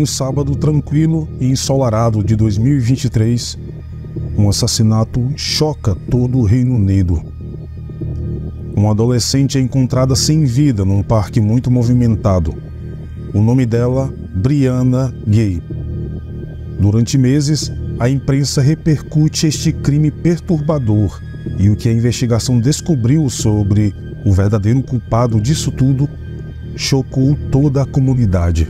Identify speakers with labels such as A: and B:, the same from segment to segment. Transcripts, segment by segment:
A: sábado tranquilo e ensolarado de 2023, um assassinato choca todo o Reino Unido. Uma adolescente é encontrada sem vida num parque muito movimentado. O nome dela, Brianna Ghey. Durante meses, a imprensa repercute este crime perturbador e o que a investigação descobriu sobre o verdadeiro culpado disso tudo chocou toda a comunidade.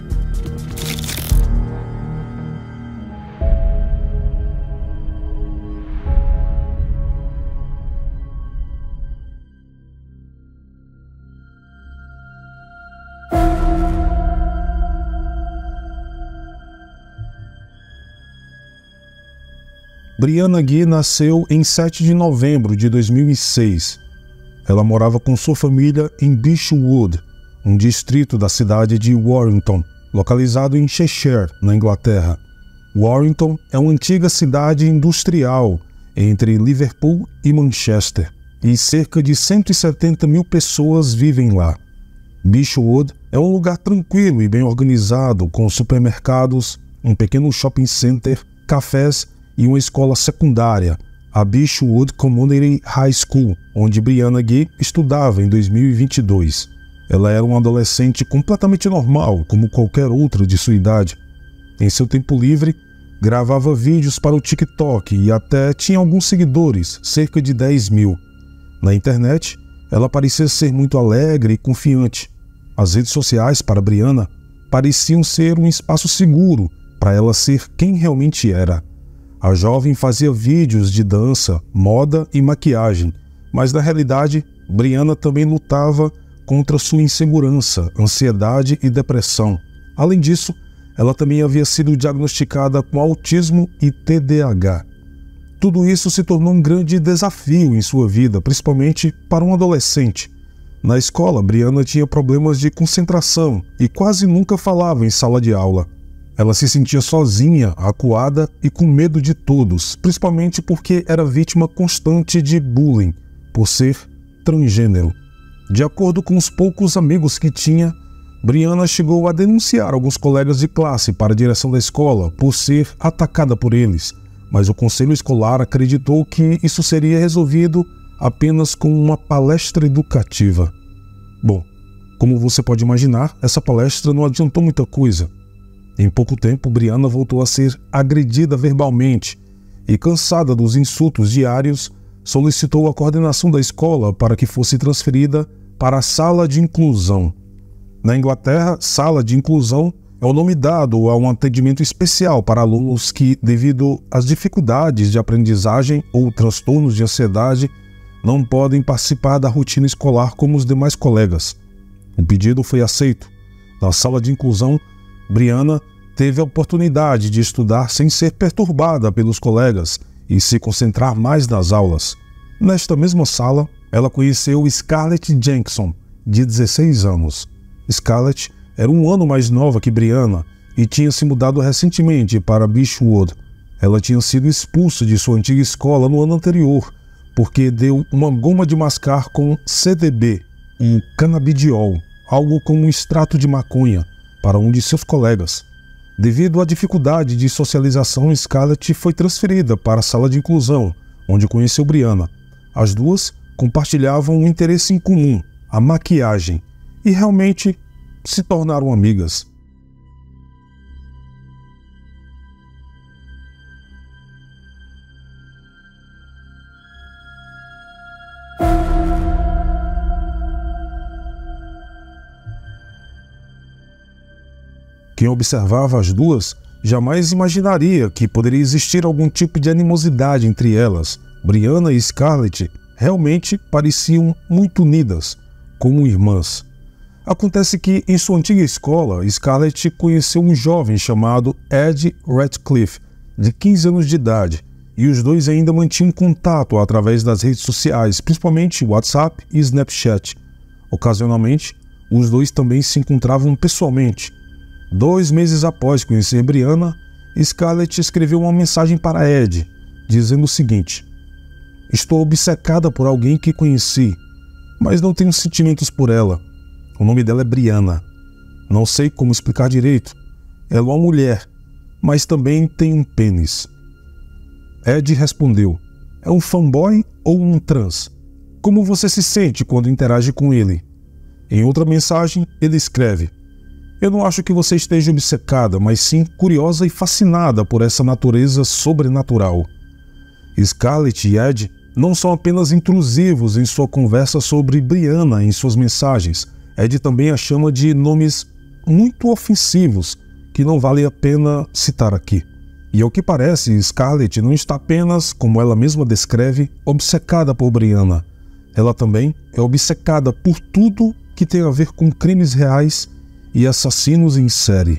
A: Brianna Ghey nasceu em 7 de novembro de 2006. Ela morava com sua família em Beechwood, um distrito da cidade de Warrington, localizado em Cheshire, na Inglaterra. Warrington é uma antiga cidade industrial entre Liverpool e Manchester, e cerca de 170 mil pessoas vivem lá. Beechwood é um lugar tranquilo e bem organizado, com supermercados, um pequeno shopping center, cafés e uma escola secundária, a Beechwood Community High School, onde Brianna Ghey estudava em 2022. Ela era uma adolescente completamente normal, como qualquer outra de sua idade. Em seu tempo livre, gravava vídeos para o TikTok e até tinha alguns seguidores, cerca de 10 mil. Na internet, ela parecia ser muito alegre e confiante. As redes sociais para Brianna pareciam ser um espaço seguro para ela ser quem realmente era. A jovem fazia vídeos de dança, moda e maquiagem, mas na realidade, Brianna também lutava contra sua insegurança, ansiedade e depressão. Além disso, ela também havia sido diagnosticada com autismo e TDAH. Tudo isso se tornou um grande desafio em sua vida, principalmente para um adolescente. Na escola, Brianna tinha problemas de concentração e quase nunca falava em sala de aula. Ela se sentia sozinha, acuada e com medo de todos, principalmente porque era vítima constante de bullying, por ser transgênero. De acordo com os poucos amigos que tinha, Brianna chegou a denunciar alguns colegas de classe para a direção da escola por ser atacada por eles, mas o conselho escolar acreditou que isso seria resolvido apenas com uma palestra educativa. Bom, como você pode imaginar, essa palestra não adiantou muita coisa. Em pouco tempo, Brianna voltou a ser agredida verbalmente e, cansada dos insultos diários, solicitou a coordenação da escola para que fosse transferida para a sala de inclusão. Na Inglaterra, sala de inclusão é o nome dado a um atendimento especial para alunos que, devido às dificuldades de aprendizagem ou transtornos de ansiedade, não podem participar da rotina escolar como os demais colegas. O pedido foi aceito. Na sala de inclusão, Brianna teve a oportunidade de estudar sem ser perturbada pelos colegas e se concentrar mais nas aulas. Nesta mesma sala, ela conheceu Scarlett Jackson, de 16 anos. Scarlett era um ano mais nova que Brianna e tinha se mudado recentemente para Beechwood. Ela tinha sido expulsa de sua antiga escola no ano anterior, porque deu uma goma de mascar com CDB, um canabidiol, algo como um extrato de maconha, para um de seus colegas. Devido à dificuldade de socialização, Scarlett foi transferida para a sala de inclusão, onde conheceu Brianna. As duas compartilhavam um interesse em comum, a maquiagem, e realmente se tornaram amigas. Quem observava as duas jamais imaginaria que poderia existir algum tipo de animosidade entre elas. Brianna e Scarlett realmente pareciam muito unidas, como irmãs. Acontece que, em sua antiga escola, Scarlett conheceu um jovem chamado Ed Ratcliffe, de 15 anos de idade, e os dois ainda mantinham contato através das redes sociais, principalmente WhatsApp e Snapchat. Ocasionalmente, os dois também se encontravam pessoalmente. 2 meses após conhecer Brianna, Scarlett escreveu uma mensagem para Ed, dizendo o seguinte: "Estou obcecada por alguém que conheci, mas não tenho sentimentos por ela. O nome dela é Brianna. Não sei como explicar direito. Ela é uma mulher, mas também tem um pênis. Ed respondeu: é um fanboy ou um trans? Como você se sente quando interage com ele? Em outra mensagem, ele escreve: eu não acho que você esteja obcecada, mas sim curiosa e fascinada por essa natureza sobrenatural. Scarlett e Ed não são apenas intrusivos em sua conversa sobre Brianna em suas mensagens. Ed também a chama de nomes muito ofensivos que não vale a pena citar aqui. E ao que parece, Scarlett não está apenas, como ela mesma descreve, obcecada por Brianna. Ela também é obcecada por tudo que tem a ver com crimes reais e assassinos em série.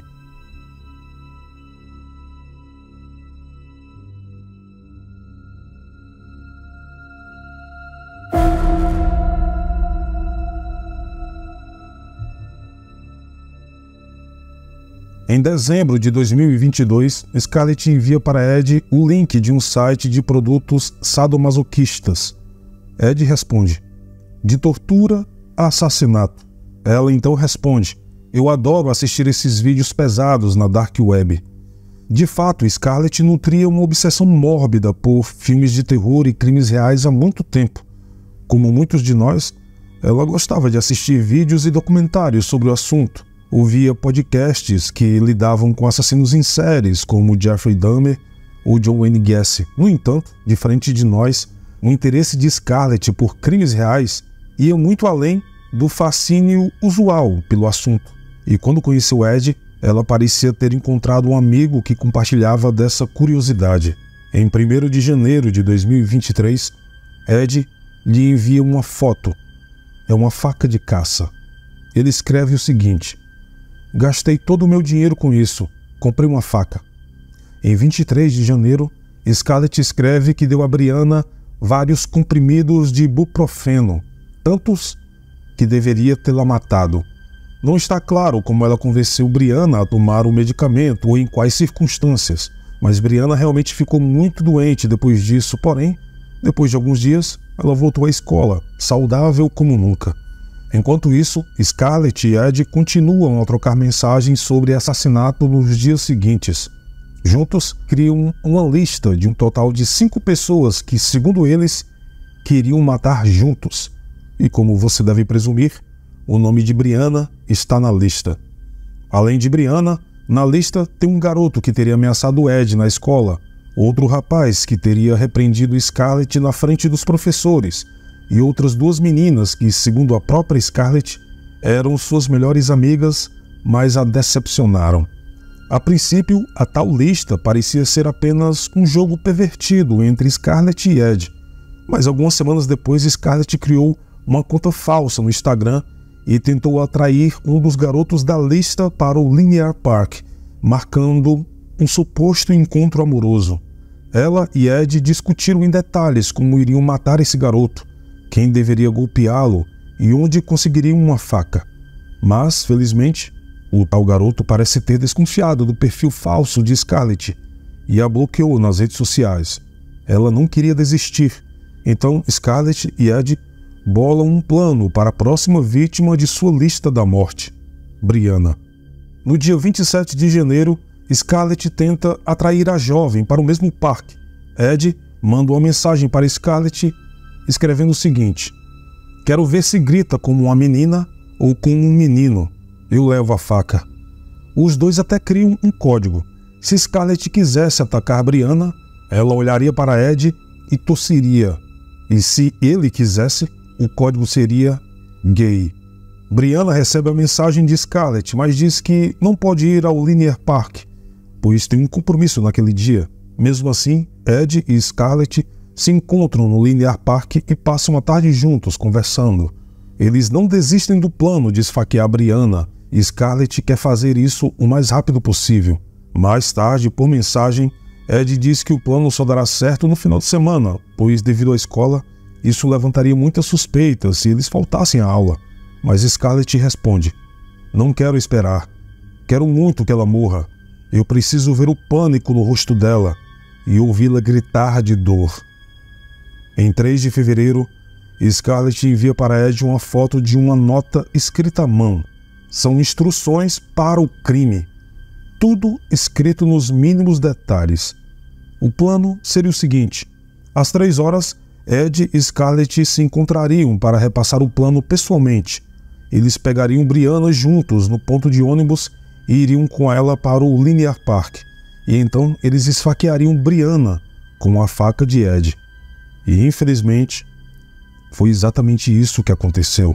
A: Em dezembro de 2022, Scarlett envia para Ed o link de um site de produtos sadomasoquistas. Ed responde: de tortura a assassinato. Ela então responde: eu adoro assistir esses vídeos pesados na Dark Web. De fato, Scarlett nutria uma obsessão mórbida por filmes de terror e crimes reais há muito tempo. Como muitos de nós, ela gostava de assistir vídeos e documentários sobre o assunto. Ouvia podcasts que lidavam com assassinos em séries, como Jeffrey Dahmer ou John Wayne Gacy. No entanto, diferente de nós, o interesse de Scarlett por crimes reais ia muito além do fascínio usual pelo assunto. E quando conheceu Ed, ela parecia ter encontrado um amigo que compartilhava dessa curiosidade. Em 1º de janeiro de 2023, Ed lhe envia uma foto. É uma faca de caça. Ele escreve o seguinte: gastei todo o meu dinheiro com isso. Comprei uma faca. Em 23 de janeiro, Scarlett escreve que deu a Brianna vários comprimidos de ibuprofeno, tantos que deveria tê-la matado. Não está claro como ela convenceu Brianna a tomar o medicamento ou em quais circunstâncias, mas Brianna realmente ficou muito doente depois disso. Porém, depois de alguns dias, ela voltou à escola, saudável como nunca. Enquanto isso, Scarlett e Ed continuam a trocar mensagens sobre assassinato nos dias seguintes. Juntos, criam uma lista de um total de 5 pessoas que, segundo eles, queriam matar juntos. E como você deve presumir, o nome de Brianna está na lista. Além de Brianna, na lista tem um garoto que teria ameaçado Ed na escola, outro rapaz que teria repreendido Scarlett na frente dos professores, e outras 2 meninas que, segundo a própria Scarlett, eram suas melhores amigas, mas a decepcionaram. A princípio, a tal lista parecia ser apenas um jogo pervertido entre Scarlett e Ed, mas algumas semanas depois Scarlett criou uma conta falsa no Instagram e tentou atrair um dos garotos da lista para o Linear Park, marcando um suposto encontro amoroso. Ela e Ed discutiram em detalhes como iriam matar esse garoto, quem deveria golpeá-lo e onde conseguiriam uma faca. Mas, felizmente, o tal garoto parece ter desconfiado do perfil falso de Scarlett e a bloqueou nas redes sociais. Ela não queria desistir, então Scarlett e Ed bolam um plano para a próxima vítima de sua lista da morte, Brianna. No dia 27 de janeiro, Scarlett tenta atrair a jovem para o mesmo parque. Ed manda uma mensagem para Scarlett escrevendo o seguinte: quero ver se grita como uma menina ou como um menino. Eu levo a faca. Os dois até criam um código. Se Scarlett quisesse atacar Brianna, ela olharia para Ed e tossiria. E se ele quisesse, o código seria gay. Brianna recebe a mensagem de Scarlett, mas diz que não pode ir ao Linear Park, pois tem um compromisso naquele dia. Mesmo assim, Ed e Scarlett se encontram no Linear Park e passam a tarde juntos, conversando. Eles não desistem do plano de esfaquear Brianna, e Scarlett quer fazer isso o mais rápido possível. Mais tarde, por mensagem, Ed diz que o plano só dará certo no final de semana, pois, devido à escola, isso levantaria muitas suspeitas se eles faltassem à aula. Mas Scarlett responde: não quero esperar. Quero muito que ela morra. Eu preciso ver o pânico no rosto dela e ouvi-la gritar de dor. Em 3 de fevereiro, Scarlett envia para Ed uma foto de uma nota escrita à mão. São instruções para o crime. tudo escrito nos mínimos detalhes. O plano seria o seguinte: às 3 horas, Ed e Scarlett se encontrariam para repassar o plano pessoalmente. Eles pegariam Brianna juntos no ponto de ônibus e iriam com ela para o Linear Park. E então eles esfaqueariam Brianna com a faca de Ed. E infelizmente, foi exatamente isso que aconteceu.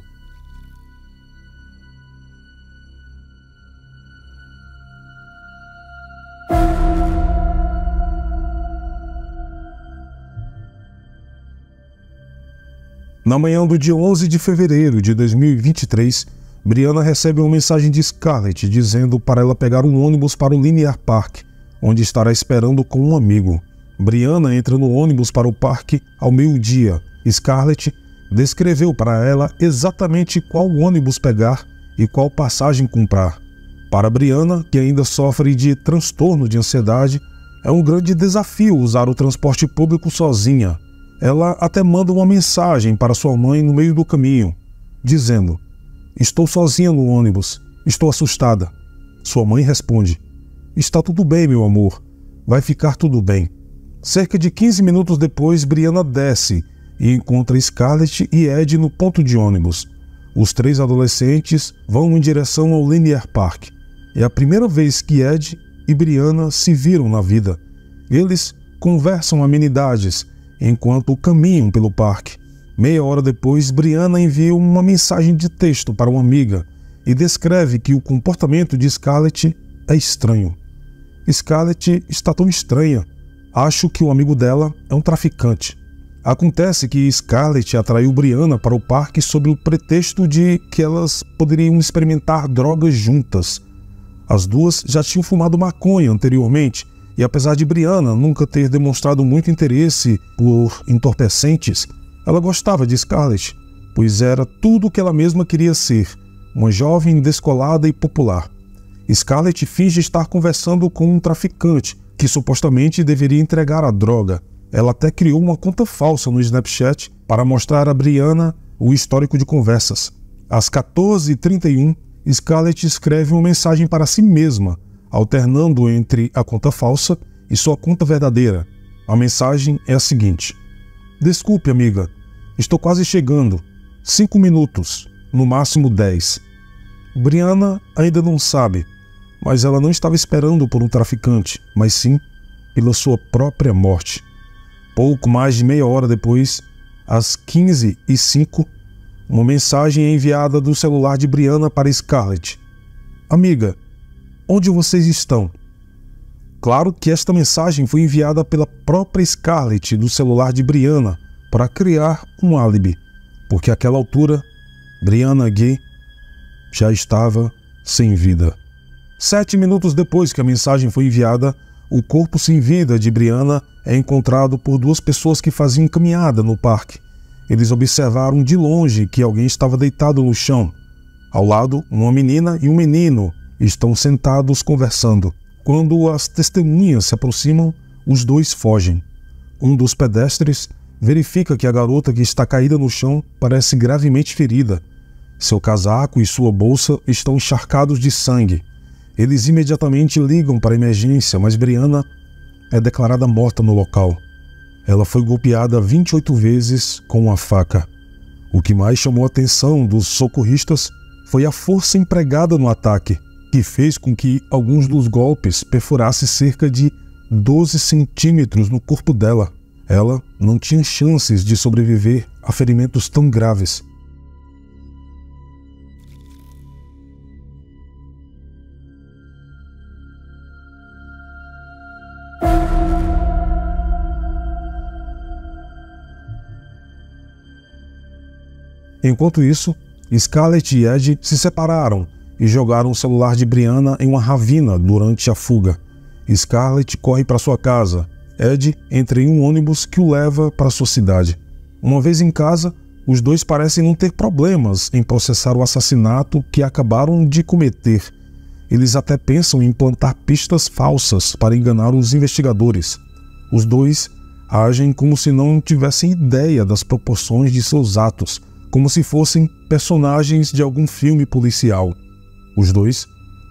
A: Na manhã do dia 11 de fevereiro de 2023, Brianna recebe uma mensagem de Scarlett dizendo para ela pegar um ônibus para o Linear Park, onde estará esperando com um amigo. Brianna entra no ônibus para o parque ao meio-dia. Scarlett descreveu para ela exatamente qual ônibus pegar e qual passagem comprar. Para Brianna, que ainda sofre de transtorno de ansiedade, é um grande desafio usar o transporte público sozinha. Ela até manda uma mensagem para sua mãe no meio do caminho, dizendo: "Estou sozinha no ônibus, estou assustada." Sua mãe responde: "Está tudo bem, meu amor, vai ficar tudo bem." Cerca de 15 minutos depois, Brianna desce e encontra Scarlett e Ed no ponto de ônibus. Os 3 adolescentes vão em direção ao Linear Park. É a primeira vez que Ed e Brianna se viram na vida. Eles conversam amenidades enquanto caminham pelo parque. Meia hora depois, Brianna envia uma mensagem de texto para uma amiga e descreve que o comportamento de Scarlett é estranho. Scarlett está tão estranha. Acho que o amigo dela é um traficante. Acontece que Scarlett atraiu Brianna para o parque sob o pretexto de que elas poderiam experimentar drogas juntas. As duas já tinham fumado maconha anteriormente, e apesar de Brianna nunca ter demonstrado muito interesse por entorpecentes, ela gostava de Scarlett, pois era tudo o que ela mesma queria ser, uma jovem descolada e popular. Scarlett finge estar conversando com um traficante, que supostamente deveria entregar a droga. Ela até criou uma conta falsa no Snapchat para mostrar a Brianna o histórico de conversas. Às 14h31, Scarlett escreve uma mensagem para si mesma, alternando entre a conta falsa e sua conta verdadeira. A mensagem é a seguinte: "Desculpe, amiga, estou quase chegando. 5 minutos, no máximo 10. Brianna ainda não sabe, mas ela não estava esperando por um traficante, mas sim pela sua própria morte." Pouco mais de meia hora depois, às 15h05, uma mensagem é enviada do celular de Brianna para Scarlett: "Amiga, onde vocês estão?" Claro que esta mensagem foi enviada pela própria Scarlett do celular de Brianna para criar um álibi, porque àquela altura, Brianna Ghey já estava sem vida. 7 minutos depois que a mensagem foi enviada, o corpo sem vida de Brianna é encontrado por 2 pessoas que faziam caminhada no parque. Eles observaram de longe que alguém estava deitado no chão. Ao lado, uma menina e um menino estão sentados conversando. Quando as testemunhas se aproximam, os 2 fogem. Um dos pedestres verifica que a garota que está caída no chão parece gravemente ferida. Seu casaco e sua bolsa estão encharcados de sangue. Eles imediatamente ligam para a emergência, mas Brianna é declarada morta no local. Ela foi golpeada 28 vezes com uma faca. O que mais chamou a atenção dos socorristas foi a força empregada no ataque, que fez com que alguns dos golpes perfurassem cerca de 12 centímetros no corpo dela. Ela não tinha chances de sobreviver a ferimentos tão graves. Enquanto isso, Scarlett e Ed se separaram e jogaram o celular de Brianna em uma ravina durante a fuga. Scarlett corre para sua casa. Ed entra em um ônibus que o leva para sua cidade. Uma vez em casa, os 2 parecem não ter problemas em processar o assassinato que acabaram de cometer. Eles até pensam em plantar pistas falsas para enganar os investigadores. Os 2 agem como se não tivessem ideia das proporções de seus atos, como se fossem personagens de algum filme policial. Os 2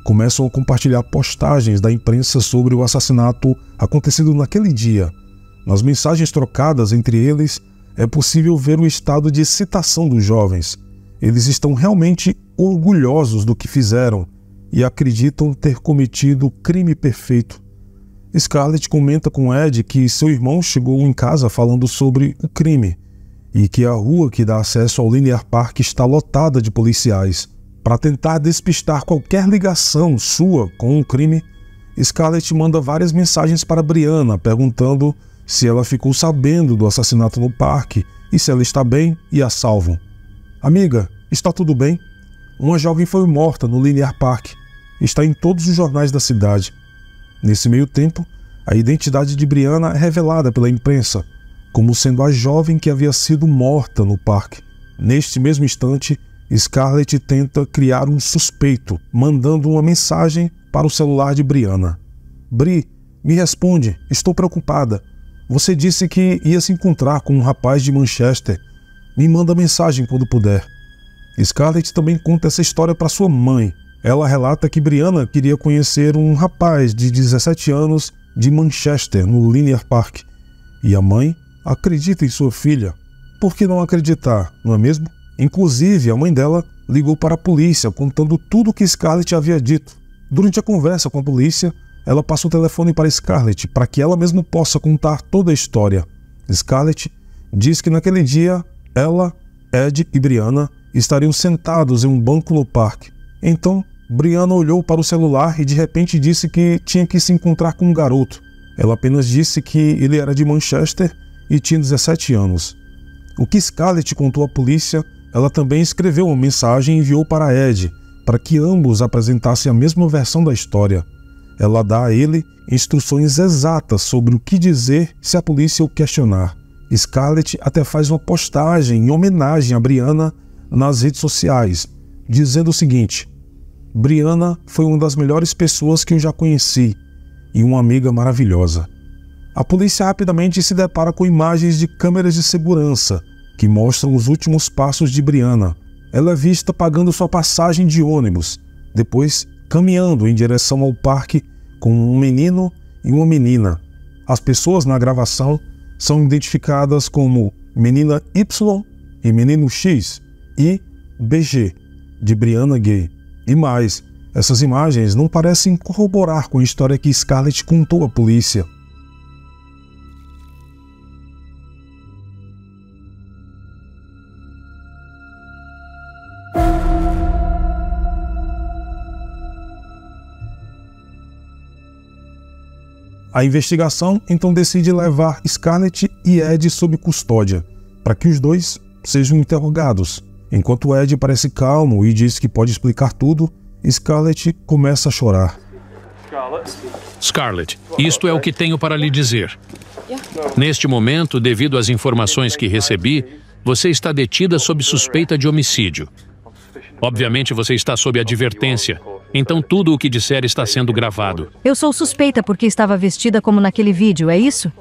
A: começam a compartilhar postagens da imprensa sobre o assassinato acontecido naquele dia. Nas mensagens trocadas entre eles, é possível ver o estado de excitação dos jovens. Eles estão realmente orgulhosos do que fizeram e acreditam ter cometido o crime perfeito. Scarlett comenta com Ed que seu irmão chegou em casa falando sobre o crime e que a rua que dá acesso ao Linear Park está lotada de policiais. Para tentar despistar qualquer ligação sua com o crime, Scarlett manda várias mensagens para Brianna perguntando se ela ficou sabendo do assassinato no parque e se ela está bem e a salvam. Amiga, está tudo bem? Uma jovem foi morta no Linear Park. Está em todos os jornais da cidade. Nesse meio tempo, a identidade de Brianna é revelada pela imprensa como sendo a jovem que havia sido morta no parque. Neste mesmo instante, Scarlett tenta criar um suspeito, mandando uma mensagem para o celular de Brianna. Bri, me responde, estou preocupada. Você disse que ia se encontrar com um rapaz de Manchester. Me manda mensagem quando puder. Scarlett também conta essa história para sua mãe. Ela relata que Brianna queria conhecer um rapaz de 17 anos de Manchester, no Linear Park. E a mãe acredita em sua filha. Por que não acreditar, não é mesmo? Inclusive, a mãe dela ligou para a polícia contando tudo o que Scarlett havia dito. Durante a conversa com a polícia, ela passa o telefone para Scarlett para que ela mesma possa contar toda a história. Scarlett diz que naquele dia, ela, Ed e Brianna estariam sentados em um banco no parque. Então, Brianna olhou para o celular e de repente disse que tinha que se encontrar com um garoto. Ela apenas disse que ele era de Manchester e tinha 17 anos. O que Scarlett contou à polícia, ela também escreveu uma mensagem e enviou para Ed, para que ambos apresentassem a mesma versão da história. Ela dá a ele instruções exatas sobre o que dizer se a polícia o questionar. Scarlett até faz uma postagem em homenagem a Brianna nas redes sociais, dizendo o seguinte: Brianna foi uma das melhores pessoas que eu já conheci e uma amiga maravilhosa. A polícia rapidamente se depara com imagens de câmeras de segurança que mostram os últimos passos de Brianna. Ela é vista pagando sua passagem de ônibus, depois caminhando em direção ao parque com um menino e uma menina. As pessoas na gravação são identificadas como menina Y e menino X e BG, de Brianna Gay. E mais, essas imagens não parecem corroborar com a história que Scarlett contou à polícia. A investigação então decide levar Scarlett e Ed sob custódia, para que os dois sejam interrogados. Enquanto Ed parece calmo e diz que pode explicar tudo, Scarlett começa a chorar.
B: Scarlett, isto é o que tenho para lhe dizer. Neste momento, devido às informações que recebi, você está detida sob suspeita de homicídio. Obviamente você está sob advertência, então tudo o que disser está sendo gravado.
C: Eu sou suspeita porque estava vestida como naquele vídeo, é isso?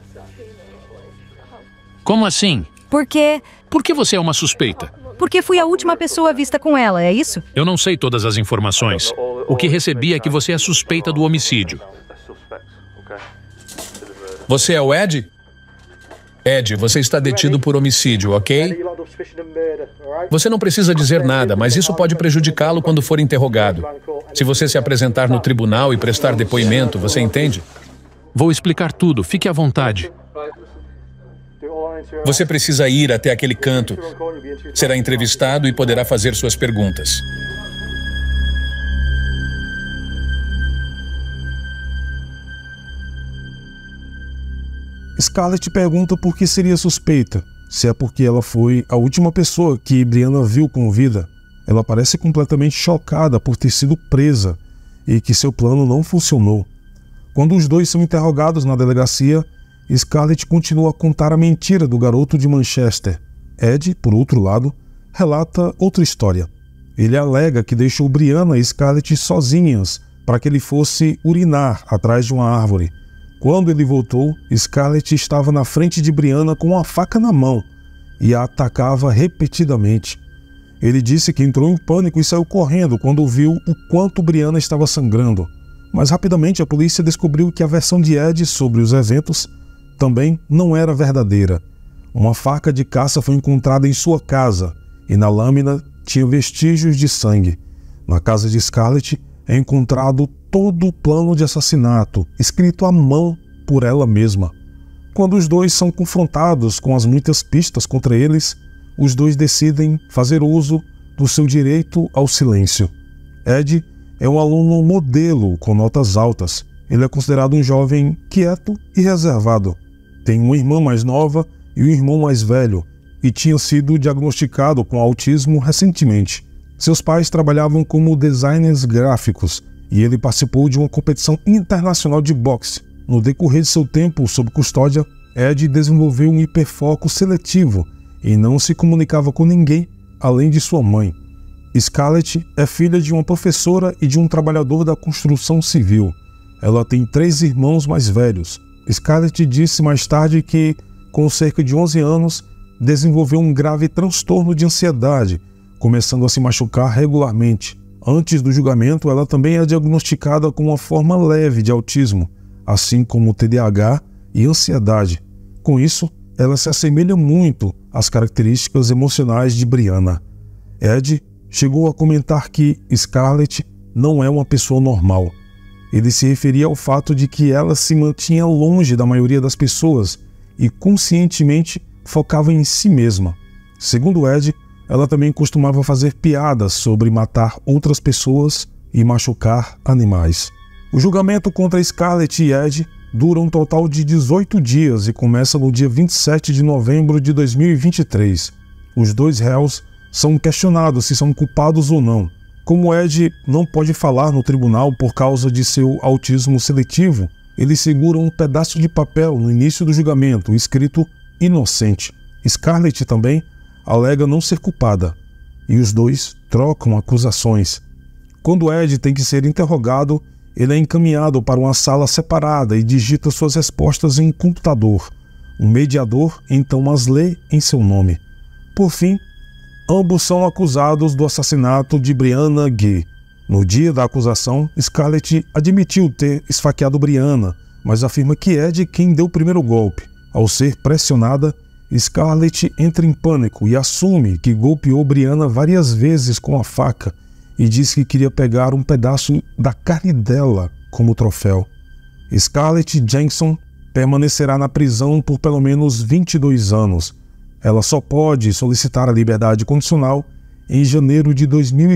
B: Como assim?
C: Por
B: que você é uma suspeita?
C: Porque fui a última pessoa vista com ela, é isso?
B: Eu não sei todas as informações. O que recebi é que você é suspeita do homicídio.
D: Você é o Ed? Ed, você está detido por homicídio, ok? Você não precisa dizer nada, mas isso pode prejudicá-lo quando for interrogado. Se você se apresentar no tribunal e prestar depoimento, você entende?
B: Vou explicar tudo, fique à vontade.
D: Você precisa ir até aquele canto. Será entrevistado e poderá fazer suas perguntas.
A: Scarlett pergunta por que seria suspeita, se é porque ela foi a última pessoa que Brianna viu com vida. Ela parece completamente chocada por ter sido presa e que seu plano não funcionou. Quando os dois são interrogados na delegacia, Scarlett continua a contar a mentira do garoto de Manchester. Ed, por outro lado, relata outra história. Ele alega que deixou Brianna e Scarlett sozinhas para que ele fosse urinar atrás de uma árvore. Quando ele voltou, Scarlett estava na frente de Brianna com uma faca na mão e a atacava repetidamente. Ele disse que entrou em pânico e saiu correndo quando viu o quanto Brianna estava sangrando. Mas rapidamente a polícia descobriu que a versão de Ed sobre os eventos também não era verdadeira. Uma faca de caça foi encontrada em sua casa e na lâmina tinha vestígios de sangue. Na casa de Scarlett é encontrado todo o plano de assassinato, escrito à mão por ela mesma. Quando os dois são confrontados com as muitas pistas contra eles, os dois decidem fazer uso do seu direito ao silêncio. Ed é um aluno modelo com notas altas. Ele é considerado um jovem quieto e reservado. Tem uma irmã mais nova e um irmão mais velho e tinha sido diagnosticado com autismo recentemente. Seus pais trabalhavam como designers gráficos e ele participou de uma competição internacional de boxe. No decorrer de seu tempo sob custódia, Ed desenvolveu um hiperfoco seletivo e não se comunicava com ninguém além de sua mãe. Scarlett é filha de uma professora e de um trabalhador da construção civil. Ela tem 3 irmãos mais velhos. Scarlett disse mais tarde que, com cerca de 11 anos, desenvolveu um grave transtorno de ansiedade, começando a se machucar regularmente. Antes do julgamento, ela também é diagnosticada com uma forma leve de autismo, assim como TDAH e ansiedade. Com isso, ela se assemelha muito às características emocionais de Brianna. Ed chegou a comentar que Scarlett não é uma pessoa normal. Ele se referia ao fato de que ela se mantinha longe da maioria das pessoas e conscientemente focava em si mesma. Segundo Ed, ela também costumava fazer piadas sobre matar outras pessoas e machucar animais. O julgamento contra Scarlett e Ed dura um total de 18 dias e começa no dia 27 de novembro de 2023. Os 2 réus são questionados se são culpados ou não. Como Ed não pode falar no tribunal por causa de seu autismo seletivo, ele segura um pedaço de papel no início do julgamento, escrito inocente. Scarlett também alega não ser culpada, e os 2 trocam acusações. Quando Ed tem que ser interrogado, ele é encaminhado para uma sala separada e digita suas respostas em um computador. Um mediador então as lê em seu nome. Por fim, ambos são acusados do assassinato de Brianna Ghey. No dia da acusação, Scarlett admitiu ter esfaqueado Brianna, mas afirma que Ed é quem deu o primeiro golpe. Ao ser pressionada, Scarlett entra em pânico e assume que golpeou Brianna várias vezes com a faca e diz que queria pegar um pedaço da carne dela como troféu. Scarlett Jackson permanecerá na prisão por pelo menos 22 anos. Ela só pode solicitar a liberdade condicional em janeiro de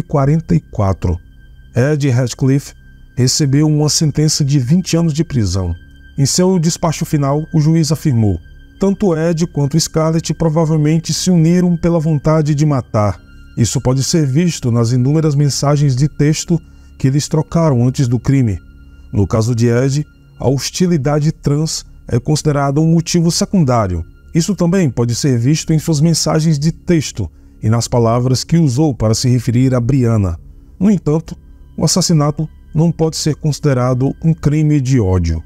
A: 2044. Ed Radcliffe recebeu uma sentença de 20 anos de prisão. Em seu despacho final, o juiz afirmou: tanto Ed quanto Scarlett provavelmente se uniram pela vontade de matar. Isso pode ser visto nas inúmeras mensagens de texto que eles trocaram antes do crime. No caso de Ed, a hostilidade trans é considerada um motivo secundário. Isso também pode ser visto em suas mensagens de texto e nas palavras que usou para se referir a Brianna. No entanto, o assassinato não pode ser considerado um crime de ódio.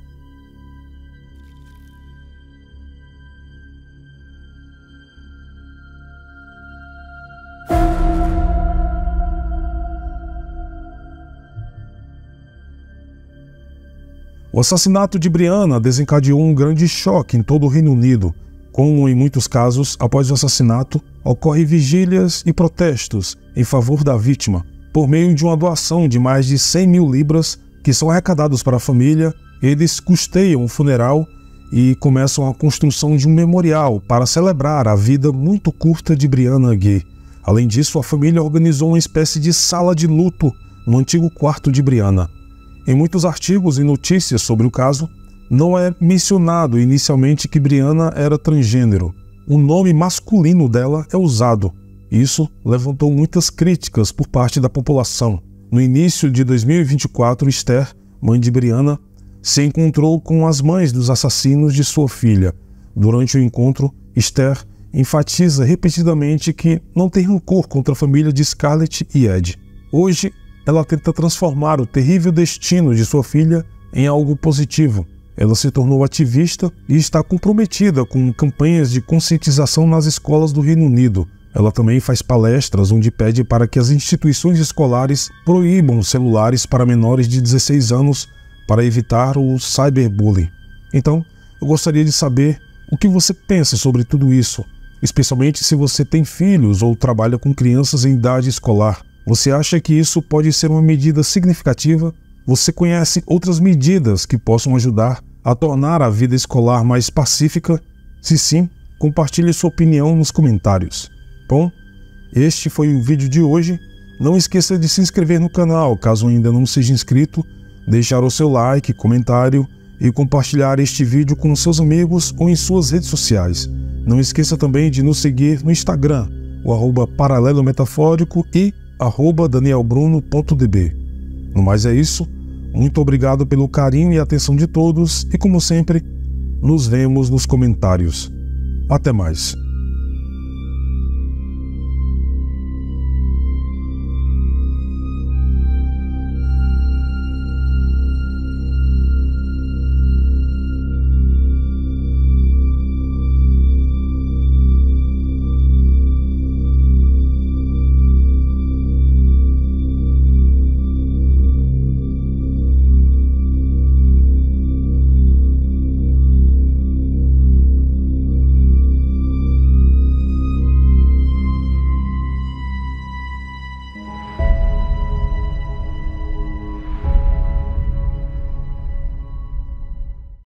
A: O assassinato de Brianna desencadeou um grande choque em todo o Reino Unido. Como em muitos casos, após o assassinato, ocorrem vigílias e protestos em favor da vítima. Por meio de uma doação de mais de 100 mil libras, que são arrecadados para a família, eles custeiam o funeral e começam a construção de um memorial para celebrar a vida muito curta de Brianna Ghey. Além disso, a família organizou uma espécie de sala de luto no antigo quarto de Brianna. Em muitos artigos e notícias sobre o caso, não é mencionado inicialmente que Brianna era transgênero. O nome masculino dela é usado. Isso levantou muitas críticas por parte da população. No início de 2024, Esther, mãe de Brianna, se encontrou com as mães dos assassinos de sua filha. Durante o encontro, Esther enfatiza repetidamente que não tem rancor contra a família de Scarlett e Ed. Hoje, ela tenta transformar o terrível destino de sua filha em algo positivo. Ela se tornou ativista e está comprometida com campanhas de conscientização nas escolas do Reino Unido. Ela também faz palestras onde pede para que as instituições escolares proíbam celulares para menores de 16 anos para evitar o cyberbullying. Então, eu gostaria de saber o que você pensa sobre tudo isso, especialmente se você tem filhos ou trabalha com crianças em idade escolar. Você acha que isso pode ser uma medida significativa? Você conhece outras medidas que possam ajudar a tornar a vida escolar mais pacífica? Se sim, compartilhe sua opinião nos comentários. Bom, este foi o vídeo de hoje. Não esqueça de se inscrever no canal, caso ainda não seja inscrito, deixar o seu like, comentário e compartilhar este vídeo com seus amigos ou em suas redes sociais. Não esqueça também de nos seguir no Instagram, o @paralelometafórico e @danielbruno.db. No mais é isso, muito obrigado pelo carinho e atenção de todos e, como sempre, nos vemos nos comentários. Até mais.